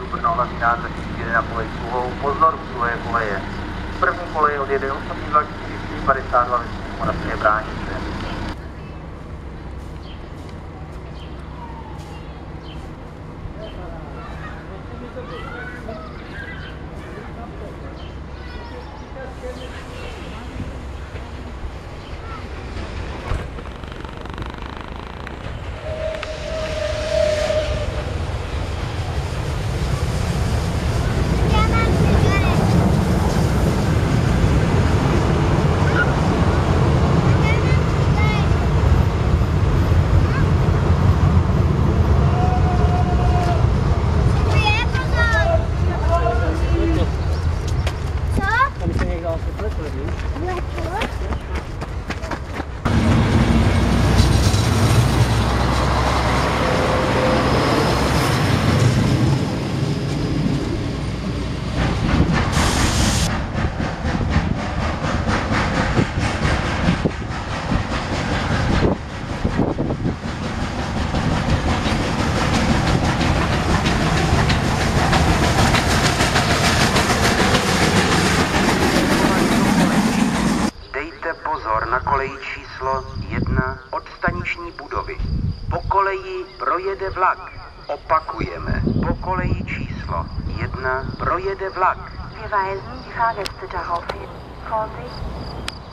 Brno hlavní nádraží jede na kolej Sluhou, pozor, u druhé koleje. Z první koleje odjede ostatní vlak 452 ve Moravské Bránice. Pozor na koleji číslo 1 od staniční budovy. Po koleji projede vlak. Opakujeme. Po koleji číslo 1 projede vlak. Wir weisen die Fahrgäste darauf hin. Vorsicht!